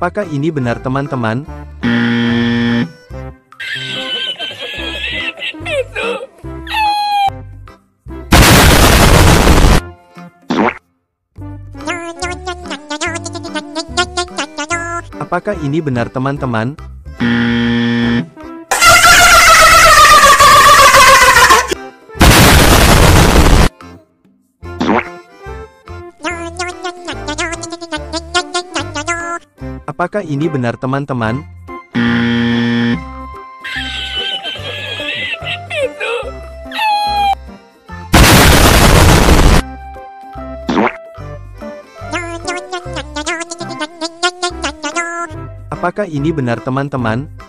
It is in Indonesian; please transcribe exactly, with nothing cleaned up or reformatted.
Apakah ini benar teman-teman? Apakah ini benar teman-teman? Apakah ini benar teman-teman? Apakah ini benar teman-teman?